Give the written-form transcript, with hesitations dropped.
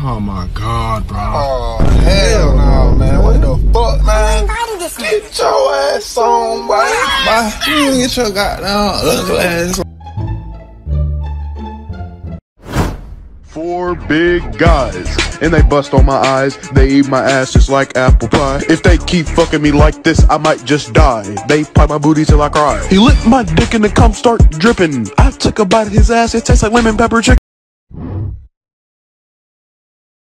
Oh my God, bro. Oh, hell no, man. What the fuck, man? Get your ass on, boy. You get your goddamn ugly ass on. 4 big guys, and they bust on my eyes. They eat my ass just like apple pie. If they keep fucking me like this, I might just die. They pipe my booty till I cry. He licked my dick and the cum start dripping. I took a bite of his ass, it tastes like lemon pepper chicken.